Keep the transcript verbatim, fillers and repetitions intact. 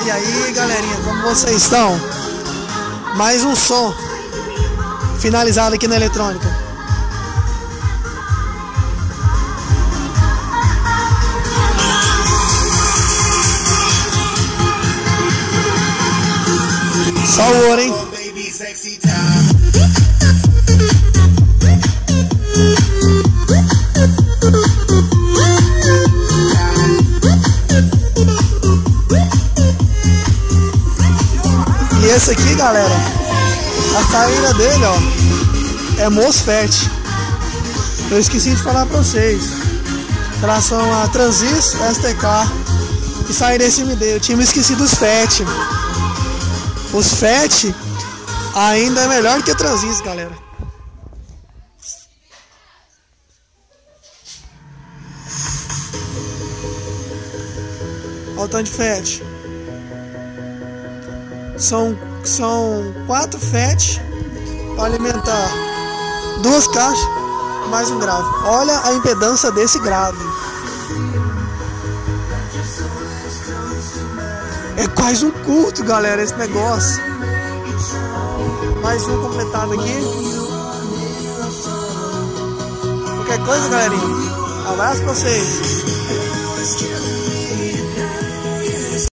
E aí, galerinha, como vocês estão? Mais um som finalizado aqui na eletrônica. Só o ouro, hein? E esse aqui, galera, a saída dele, ó, é MOSFET. Eu esqueci de falar pra vocês. Em relação a transistor, S T K e saída S M D. Eu tinha me esquecido dos F E T. Os F E T ainda é melhor que transistor, galera. Olha o tanto de F E T. São, são quatro F E T para alimentar duas caixas mais um grave. Olha a impedância desse grave. É quase um culto, galera, esse negócio. Mais um completado aqui. Qualquer coisa, galerinha, abraço pra vocês.